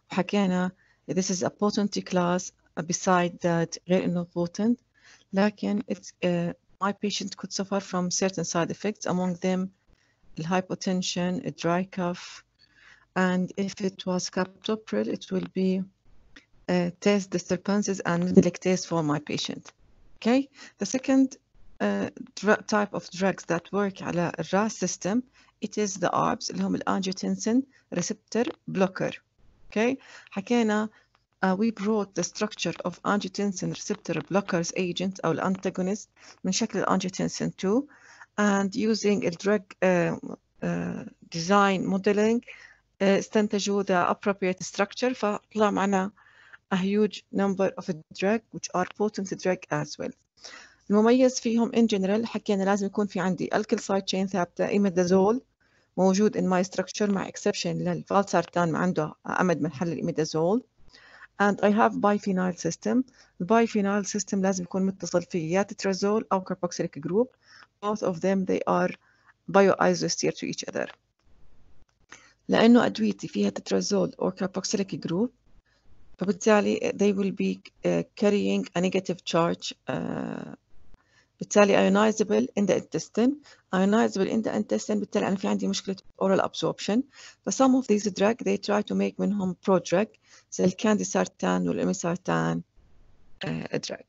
حكينا this is a potent class beside that غير إنه potent لكن it's, my patient could suffer from certain side effects, among them hypotension, a dry cough, and if it was captopril, it will be taste disturbances and metabolic taste for my patient. Okay, the second type of drugs that work على الRAS system, it is the ARBs اللي هم angiotensin receptor blocker. Okay, حكينا we brought the structure of angiotensin receptor blockers agent أو الانtagonist من شكل angiotensin 2 and using a drug design modeling استنتجوا the appropriate structure فطلع معنا a huge number of drug which are potent drug as well. المميز فيهم in general حكينا لازم يكون في عندي alkyl side chain ثابتة imidazole موجود in my structure مع exception للفالسارتان ما عنده أمد من حل الإميدازول and I have biphenyl system. البايفينال system لازم يكون متصل فيه يا تترازول أو carboxylic group. Both of them they are bioisosteer to each other. لأنه أدويتي فيها تترازول or carboxylic group فبالتالي they will be carrying a negative charge بالتالي ionizable in the intestine. Ionizable in the intestine بالتالي أنا في عندي مشكلة oral absorption. But some of these drug they try to make منهم prodrug زي الكانديسارتان والإميسارتان drug.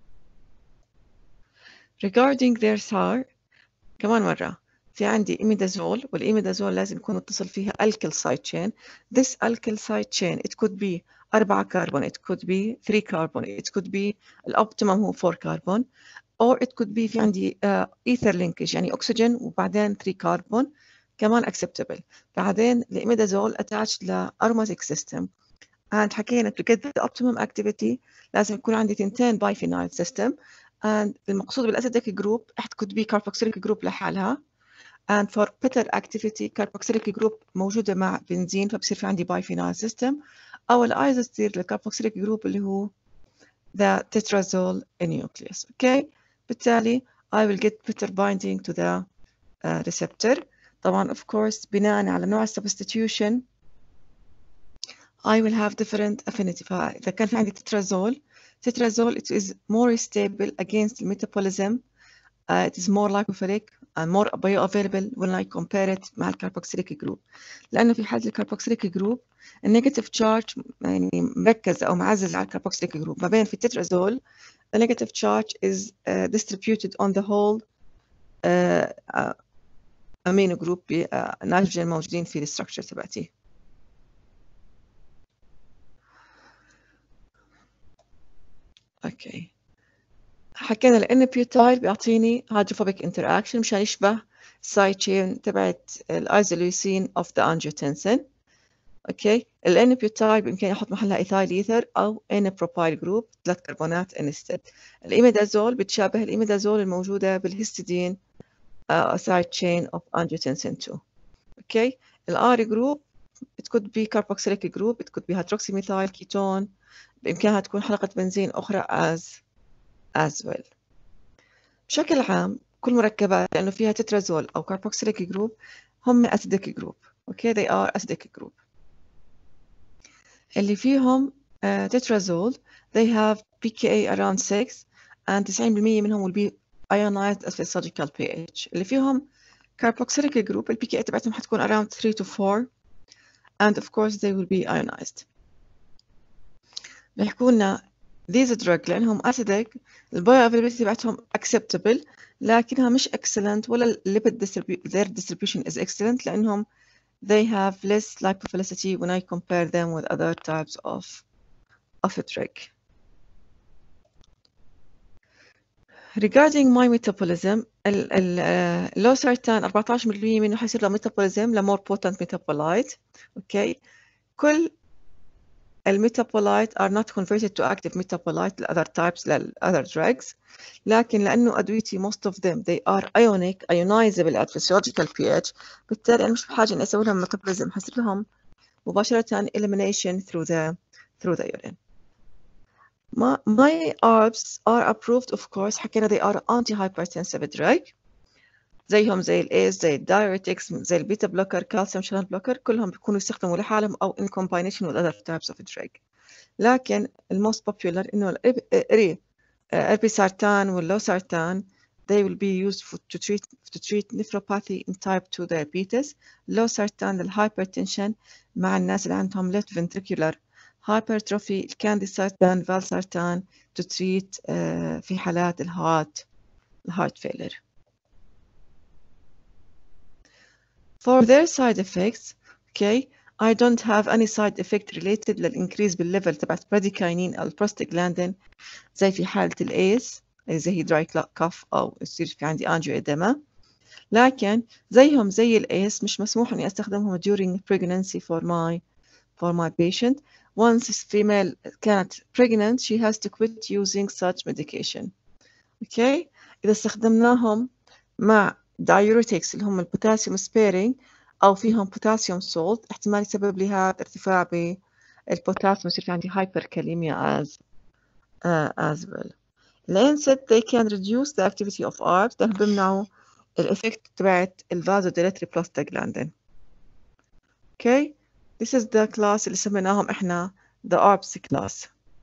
Regarding their SAR كمان مرة في عندي إميدازول والإميدازول لازم يكون متصل فيها alkyl side chain. This alkyl side chain it could be 4 كربون, it could be 3 كربون, it could be الأوبتيمم هو 4 كربون or it could be في عندي ether linkage يعني أكسجين وبعدين 3 كربون كمان acceptable. بعدين الإميدازول attached ل aromatic system and حكينا to get the optimum activity لازم يكون عندي تنتين biphenyl system and المقصود بالأسيديك جروب it could be carboxylic group لحالها and for better activity carboxylic group موجودة مع بنزين فبصير في عندي biphenyl system أو الأيزوستير للكاربوكسيليك جروب اللي هو the tetrazole nucleus. Okay. بالتالي I will get better binding to the receptor. طبعا of course بناء على نوع substitution I will have different affinity. فإذا كان في عندي tetrazole it is more stable against metabolism. It is more lipophilic and more bioavailable when I compare it مع الكاربوكسيليك جروب. لأنه في حالة الكاربوكسيليك جروب النيجاتيف تشارج يعني مركز أو معزز على الكاربوكسيليك جروب ما بين في التترازول the negative charge is distributed on the whole amino group نيتروجين موجودين في الستراكشر تبعتي. اوكي حكينا لان بيوتايل بيعطيني هيدروفوبيك انتراكشن مشان يشبه السايد تشين تبعت الايزوليوسين اوف ذا انجيوتنسين. اوكي الان بيوتايل بامكاني احط محلها ايثايل ايثر او ان بروبايل جروب 3 كربونات انستد. الإيميدازول بتشابه الإيميدازول الموجوده بالهيستidine side chain of angiotensin 2. Okay, الار جروب it could be carboxylic group, it could be hydroxymethyl ketone بإمكانها تكون حلقة بنزين أخرى as well. بشكل عام كل مركبات لأنه فيها تترازول أو carboxylic group هم acidic group. Okay, they are acidic group. اللي فيهم تترازول they have pKa around 6 and 90% منهم will be ionized at physiological pH. اللي فيهم carboxylic group ال pKa تبعتهم حتكون around 3 to 4 and of course they will be ionized. بيحكوا لنا these drug لأنهم acidic البioavailability تبعتهم acceptable لكنها مش excellent ولا lipid their distribution is excellent لأنهم they have less lipophilicity when I compare them with other types of a drug. Regarding my metabolism اللوسارتان 14% منه حيصير له metabolism ل more potent metabolite. Okay, كل الميتابولايت are not converted to active metabolite other types other drugs لكن لأنه أدويتي most of them they are ionic ionizable at physiological pH بالتالي أنا مش بحاجة إني أسوي لهم metabolism حصير لهم مباشرة elimination through the urine. My ARBs are approved of course حكينا they are antihypertensive drug زيهم زي الايز، زي الدايوريتكس، زي البيتا بلوكر، كالسيوم شانل بلوكر، كلهم بيكونوا يستخدموا لحالهم او in combination with other types of drug. لكن الموست popular انه الاربيسارتان واللوسارتان they will be used to treat nephropathy in type 2 diabetes. لوسارتان للhypertension مع الناس اللي عندهم left ventricular hypertrophy. الكانديسارتان فالسارتان to treat في حالات الهارت failure. For their side effects, okay, I don't have any side effect related للإنكريز بالليفل تبعت براديكاينين أو البروستاجلاندين زي في حالة الإيس إذا هي دراي كاف أو يصير في عندي أنجيو إديما. لكن زيهم زي الإيس مش مسموح إني أستخدمهم during pregnancy for my patient. Once female كانت pregnant, she has to quit using such medication. okay. إذا استخدمناهم مع diuretics اللي هم البوتاسيوم sparing أو فيهم بوتاسيوم salt احتمال يسبب لي هذا ارتفاع بالبوتاسيوم يصير في عندي hyperkalemia as well. الانسد they can reduce the activity of ARBs لأنهم بيمنعوا الإفكت تبعت الفازوديلاتري prostaglandin. okay. This is the class اللي سميناهم إحنا the ARBs class.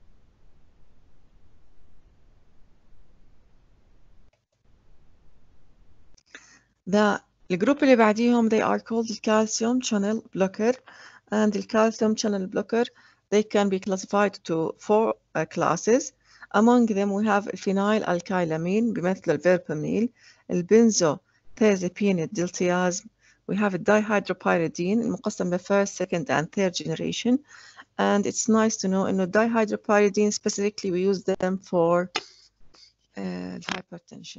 الجروب اللي بعديهم they are called the calcium channel blocker, and the calcium channel blocker they can be classified to 4 classes. Among them we have phenylalkylamine بمثل الفيرباميل, البنزوثازepine الدلتيازم, we have dihydropyridine المقسم ل first, second and third generation, and it's nice to know إنه dihydropyridine specifically we use them for hypertension.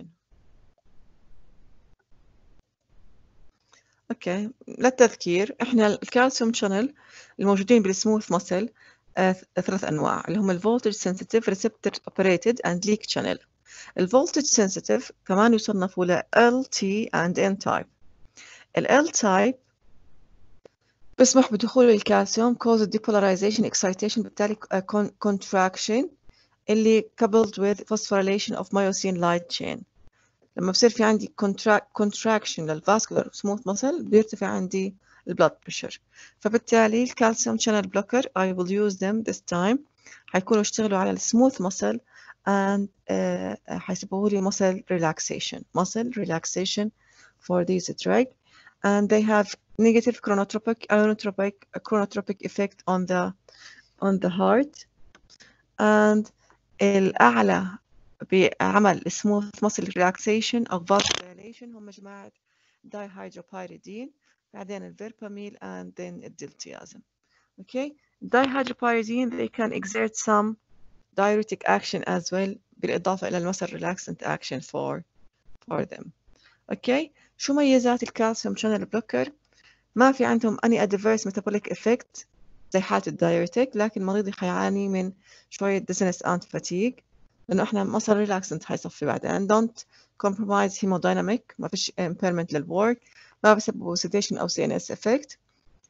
اوكي. للتذكير احنا الكالسيوم شانل الموجودين بالسموث ماسل 3 انواع اللي هم الفولتج سنسيتيف ريسبتور اوبريتد اند ليك شانل. الفولتج سنسيتيف كمان يصنفوا ل LT and N type. ال L type بيسمح بدخول الكالسيوم cause depolarization excitation بالتالي contraction اللي coupled with phosphorylation of myosin light chain. لما بصير في عندي contraction للفاسكولار سموث ماسل بيرتفع عندي البلاد بريشر. فبالتالي الكالسيوم شانل بلوكر I will use them this time حيكونوا يشتغلوا على السموث ماسل and حيسببوا لي muscle relaxation for these drug, and they have negative chronotropic effect on the heart, and الأعلى بعمل smooth muscle relaxation أو vasodilation هم جماعة dihydropyridine بعدين الفيرباميل and then الدلتيازم. okay. Dihydropyridine they can exert some diuretic action as well بالإضافة إلى muscle relaxant action for them. okay. شو ميزات الكالسيوم شانل بلوكر؟ ما في عندهم any adverse metabolic effect زي حالة الدايوريتك، لكن المريض حيعاني من شوية dizziness and fatigue لأنه إحنا muscle relaxant حيصفي بعدين. don't compromise hemodynamic ما فيش impairment للwork، ما بسببوا sedation أو CNS effect.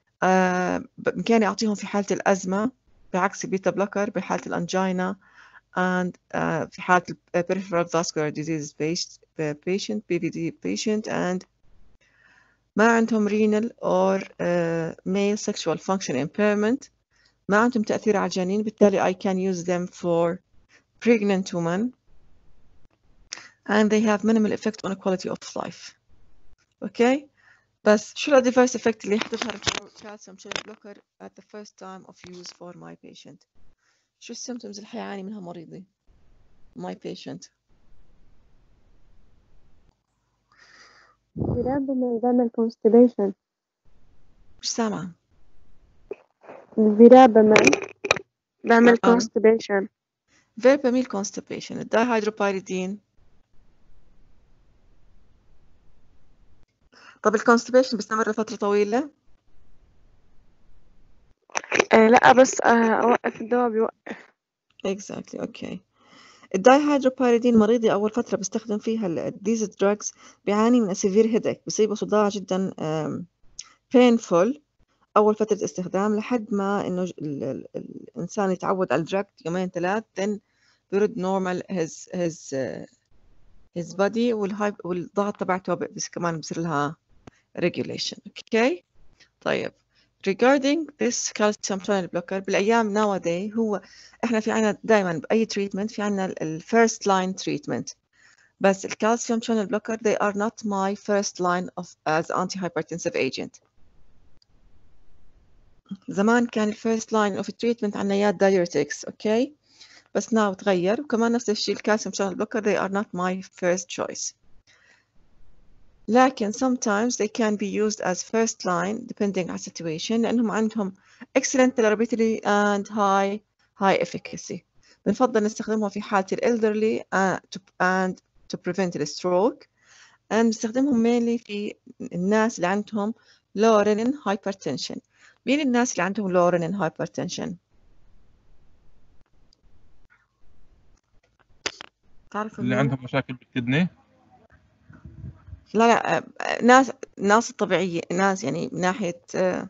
بإمكاني أعطيهم في حالة الأزمة بعكس البيتا بلوكر بحالة الأنجينا and في حالة peripheral vascular disease patient PVD patient, and ما عندهم renal or male sexual function impairment، ما عندهم تأثير على الجنين بالتالي I can use them for pregnant women, and they have minimal effect on quality of life. okay. بس شو الادفيرس افكت اللي حتظهر في الكالسيوم شانل بلوكر at the first time of use for my patient؟ شو السيمتومز اللي حيعاني منها مريضي my patient؟ الفيرابامين بيعمل constipation. مش سامعة. الفيرابامين بيعمل constipation. فيرباميل constipation. الدايهيدروبيريدين. طب الكونستيبيشن بيستمر لفترة طويلة؟ لا بس أوقف الدواء بيوقف. exactly. okay. الدايهيدروبيريدين مريضي أول فترة بستخدم فيها these drugs بيعاني من severe headache، بيصيبه صداع جدا painful أول فترة استخدام لحد ما إنه الإنسان يتعود على الدراج 2-3 then بيرد normal his his body والضغط تبعته بس كمان بصير لها regulation. okay. طيب regarding this calcium channel blocker بالأيام nowadays هو إحنا في عنا دائما بأي treatment في عنا first line treatment بس calcium channel blocker they are not my first line of as antihypertensive agent. زمان كان first line of treatment عنا يا diuretics. okay. بس now تغير وكمان نفس الشيء calcium channel blocker they are not my first choice. لكن sometimes they can be used as first line depending on situation لأنهم عندهم excellent tolerability and high efficacy. بنفضل نستخدمهم في حالة elderly and to prevent the stroke and نستخدمهم mainly في الناس اللي عندهم low renin hypertension. مين الناس اللي عندهم low renin hypertension؟ تعرفوا اللي مين؟ عندهم مشاكل بالكدني. لا ناس طبيعية، ناس يعني من ناحية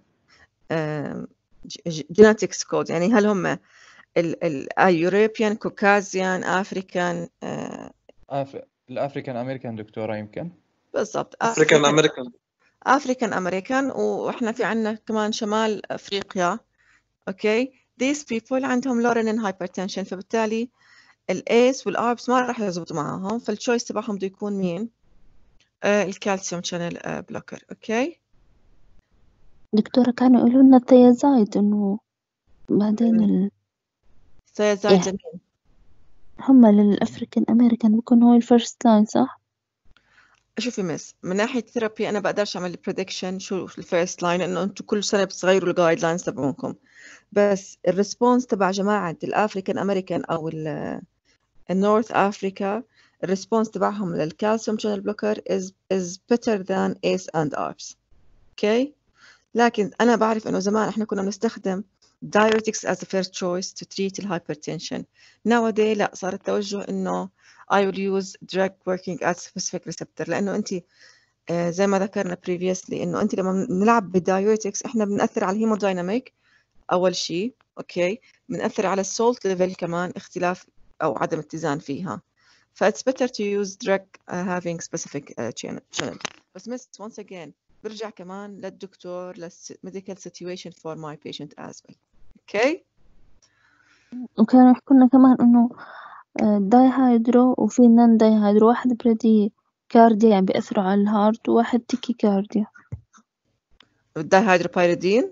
genetics code، يعني هل هم European, Caucasian, African الافريكان امريكان دكتورة يمكن. بالضبط African American وإحنا في عنا كمان شمال أفريقيا. okay. these people عندهم low renin hypertension فبالتالي الACE والARBs ما راح يزبطوا معاهم فالchoice تبعهم بده يكون مين؟ الكالسيوم شانل بلوكر. اوكي دكتورة كانوا يقولوا لنا الثيازايد إنه بعدين الثيازايد يعني هم للأفريكان أمريكان بيكون هو الفيرست لاين صح؟ شوفي مس من ناحية ثيرابي أنا بقدرش أعمل بريدكشن شو الفيرست لاين لأنه أنتم كل سنة بتغيروا الجايد لاينز تبعونكم بس الريسبونس تبع جماعة الأفريكان أمريكان أو النورث أفريكا الريسبونس تبعهم للكالسيوم شانل بلوكر is better than ACE and ARBs. اوكي لكن أنا بعرف إنه زمان إحنا كنا بنستخدم diuretics as the first choice to treat hypertension. Nowadays لا صار التوجه إنه I will use drug working at specific receptor لأنه أنت زي ما ذكرنا previously إنه أنت لما بنلعب بالdiuretics إحنا بنأثر على الهيمودايناميك أول شيء. أوكي بنأثر على السولت ليفل كمان اختلاف أو عدم اتزان فيها ف it's better to use drug having specific channel. بس miss once again برجع كمان للدكتور medical situation for my patient as well. اوكي وكانوا يحكوا لنا كمان إنه داي هايدرو وفي نان داي هايدرو واحد بريدي كارديا يعني بيأثروا على الهارت وواحد تيكي كارديا. الدايهيدروبيريدين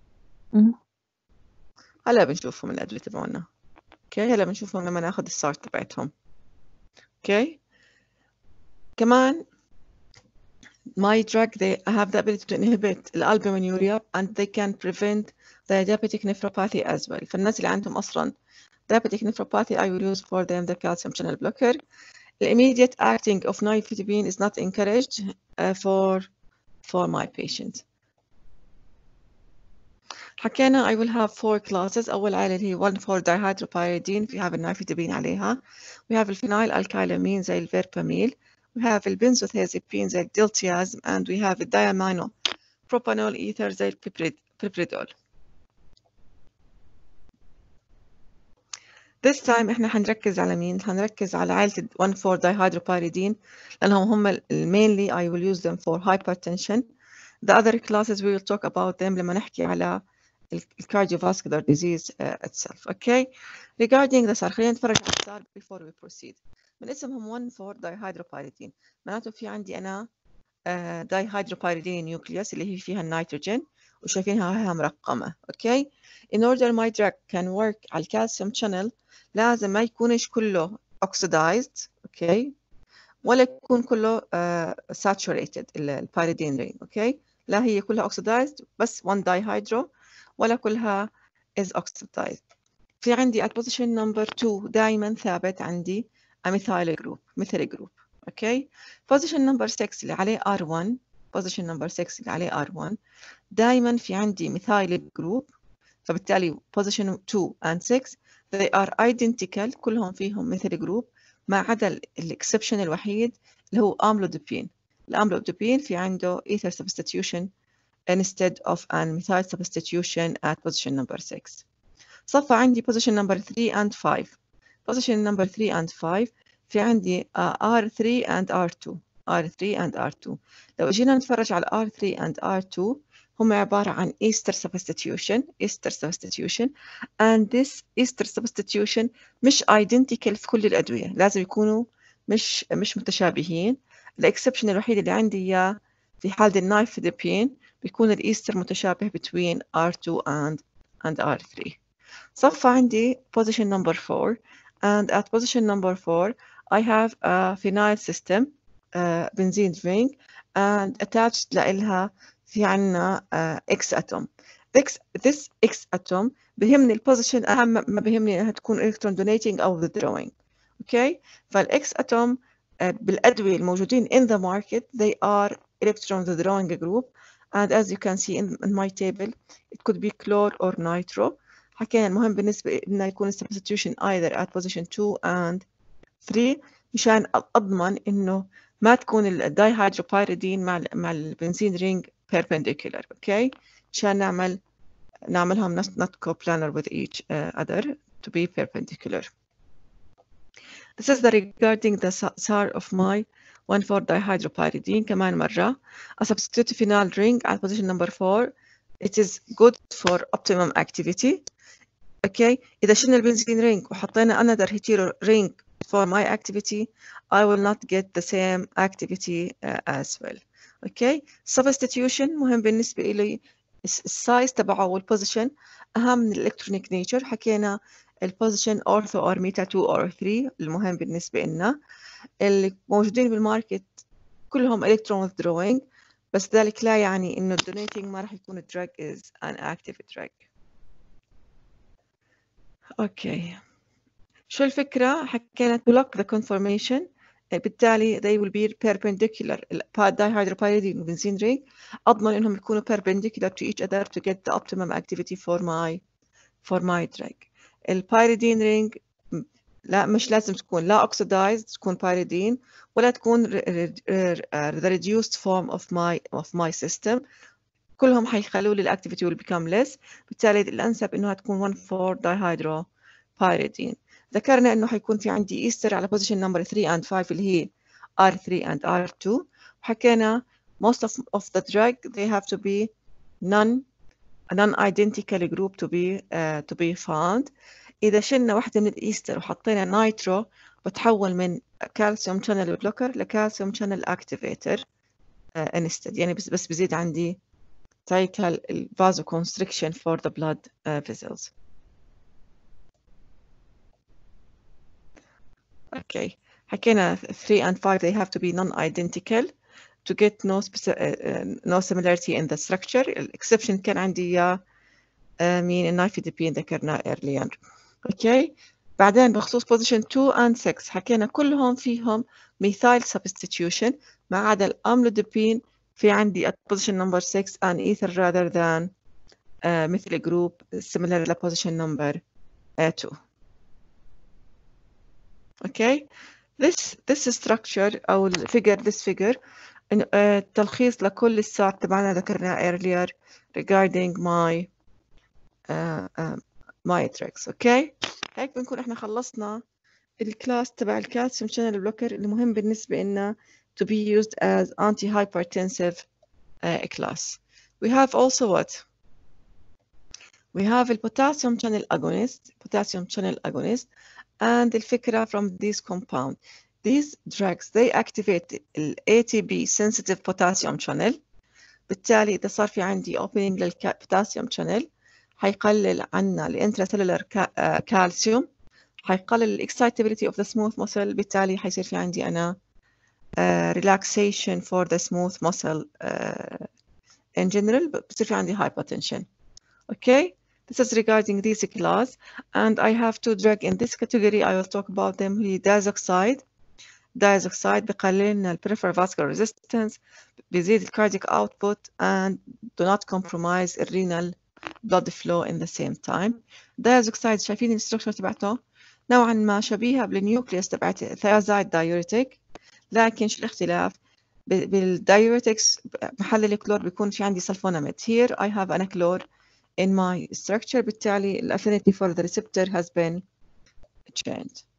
هلا بنشوفهم الأدوية تبعونا. اوكي هلا بنشوفهم لما ناخذ السارت تبعتهم. اوكي كمان my drug they have the ability to inhibit الالبومينوريا and they can prevent the diabetic nephropathy as well. فالناس اللي عندهم أصلا diabetic nephropathy I will use for them the calcium channel blocker. The immediate acting of nifedipine is not encouraged for my patient. حكينا I will have 4 classes. أول عائلة اللي هي 1,4-dihydropyridine في have النايفيدابين عليها. We have الفينايل الكايلامين زي الفيرباميل. We have البنزوثيازيبين زي الديلتيازم and we have الديامينو بروبانول إيثر زي البيبريدول. This time إحنا حنركز على مين؟ حنركز على عائلة 1,4-dihydropyridine لأنهم هم mainly I will use them for hypertension. The other classes we will talk about them لما نحكي على cardiovascular disease itself. Okay. Regarding the SAR خلينا نتفرج على السؤال before we proceed. من اسمهم 1,4-dihydropyridine معناته في عندي أنا dihydropyridine nucleus اللي هي فيها النيتروجين وشايفينها مرقمة. Okay. In order my drug can work على الكالسيوم channel لازم ما يكونش كله oxidized. Okay. ولا يكون كله saturated البيريدين رين. اوكي لا هي كلها oxidized بس 1 dihydro ولا كلها is oxidized. في عندي at position number 2 دائما ثابت عندي methyl group. اوكي position number 6 اللي عليه R1 position number 6 اللي عليه R1 دائما في عندي methyl group فبالتالي position 2 and 6 they are identical كلهم فيهم methyl group ما عدا الاكسبشن الوحيد اللي هو املودوبين. الاملودوبين في عنده ether substitution instead of an methyl substitution at position number 6. صفى عندي position number 3 and 5. position number 3 and 5 في عندي R3 and R2 and R2. لو جينا نتفرج على R3 and R2 هم عبارة عن ester substitution and this ester substitution مش identical في كل الأدوية، لازم يكونوا مش متشابهين. الإكسبشن الوحيد اللي عندي إياه في حالة النايفيدابين بيكون الإيستر متشابه between R2 and R3. صفى عندي position number 4 and at position number 4 I have a phenyl system benzene ring and attached لإلها في عنا X atom. This X atom بهمني البوزيشن أهم ما بهمني إنها تكون electron donating أو withdrawing. Okay, فالإكس atom بالأدوية الموجودين in the market they are electron withdrawing group and as you can see in my table it could be chlor or nitro. حكينا المهم بالنسبة إنه يكون substitution either at position 2 and 3 مشان أضمن إنه ما تكون الدايهيدروبيريدين مع البنزين رينج perpendicular. Okay, مشان نعملهم not coplanar with each other to be perpendicular. This is regarding the SAR of my 1,4-dihydropyridine. كمان مرة a substitute phenyl ring at position number 4 it is good for optimum activity. Okay, إذا شلنا البنزين رينج وحطينا another hetero ring for my activity I will not get the same activity as well. Okay, substitution مهم بالنسبة إلي السايز تبعه والبوزيشن أهم من الإلكترونيك نيتشر. حكينا البوزيشن أورثو أو ميتا 2 أو 3 المهم بالنسبة لنا. اللي موجودين بالماركت كلهم إلكترون withdrawing بس ذلك لا يعني إنه donating ما راح يكون drug is an active drug. أوكي، شو الفكرة؟ حكينا to block the conformation بالتالي they will be perpendicular. dihydropyridine وبنزين رينج أضمن إنهم يكونوا perpendicular to each other to get the optimum activity for my drug. البيريدين رينج لا مش لازم تكون لا oxidized تكون pyridine ولا تكون the reduced form of my system. كلهم حيخلوا لي الactivity will become less. بالتالي الأنسب إنها تكون 1,4-dihydropyridine. ذكرنا إنه حيكون في عندي إيستر على position number 3 and 5 اللي هي R3 and R2. وحكينا most of the drug they have to be non-identical group to be found. إذا شلنا واحدة من الإيستر وحطينا نايترو بتحول من كالسيوم channel blocker لكالسيوم channel activator instead. يعني بس بزيد عندي cycle vasoconstriction for the blood vessels. Okay, حكينا 3 and 5 they have to be non-identical to get no similarity in the structure. الexception كان عندي مين النايفيدابين ذكرناه earlier. Okay, بعدين بخصوص position 2 and 6 حكينا كلهم فيهم methyl substitution ما عدا الأملودابين في عندي at position number 6 an ether rather than methyl group similar to position number 2. Okay, this structure أو this figure تلخيص لكل السار تبعنا ذكرناه earlier regarding my tricks. Okay, هيك بنكون احنا خلصنا الكلاس تبع الكالسيوم channel blocker اللي مهم بالنسبة لنا to be used as antihypertensive class. We have also what? We have the potassium channel agonist and الفكرة from this compound. These drugs they activate the ATP sensitive potassium channel. بالتالي إذا صار في عندي opening للpotassium channel حيقلل عنا الانتراسيلولر كالسيوم، حيقلل excitability of the smooth muscle. بالتالي حيصير في عندي أنا relaxation for the smooth muscle in general. بصير في عندي hypotension. Okay, this is regarding this class and I have two drugs in this category. I will talk about them. هي diazoxide بقلل لنا peripheral vascular resistance، بيزيد cardiac output and do not compromise renal blood flow in the same time. diazoxide شايفين الستركشر تبعته نوعا ما شبيهة بالنيوكليوس تبعت thiazide diuretic، لكن شو الاختلاف؟ بالdiuretics محل الكلور بيكون في عندي sulfonamide. Here I have an chlor in my structure. بالتالي the affinity for the receptor has been changed.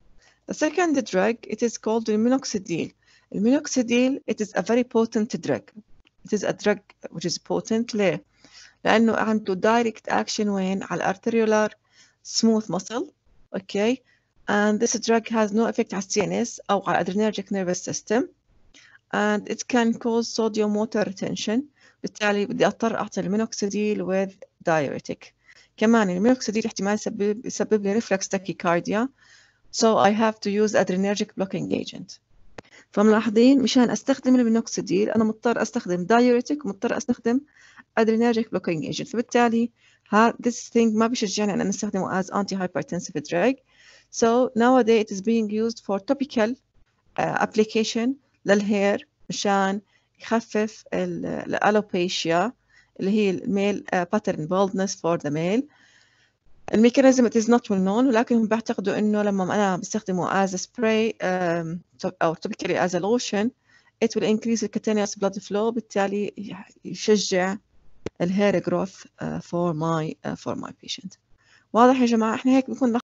The second drug, it is called minoxidil. Minoxidil, it is a very potent drug. It is a drug which is potent. ليه؟ لأنه عنده direct action وين؟ على arteriolar smooth muscle. Okay. And this drug has no effect على CNS أو على adrenergic nervous system. And it can cause sodium water retention. بالتالي بدي أضطر أعطي المينوكسيديل with diuretic. كمان المينوكسيديل احتمال يسبب لي reflex tachycardia. So I have to use adrenergic blocking agent. فملاحظين مشان أستخدم المينوكسيديل أنا مضطر أستخدم diuretic ومضطر أستخدم adrenergic blocking agent. فبالتالي this thing ما بيشجعني أن نستخدمه as antihypertensive drug. So nowadays it is being used for topical application للhair مشان يخفف الالوبيشيا اللي هي الميل pattern baldness for the male. الميكانيزم it is not well known ولكن هم بيعتقدوا إنه لما أنا بستخدمه as a spray أو topically as a lotion it will increase the cutaneous blood flow بالتالي يشجع الhair growth for my patient. واضح يا جماعة؟ إحنا هيك بنكون